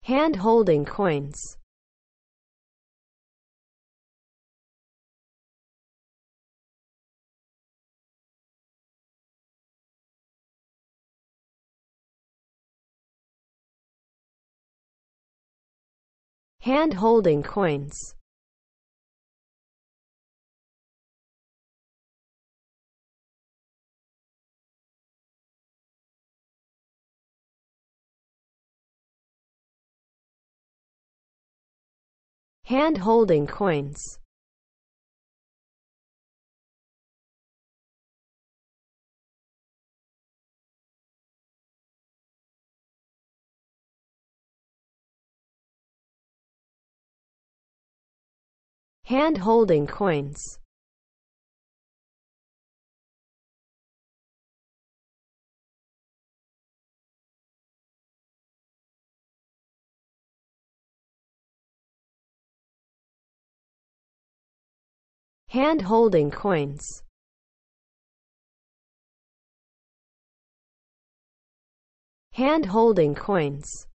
Hand holding coins. Hand holding coins. Hand holding coins. Hand holding coins. Hand holding coins. Hand holding coins.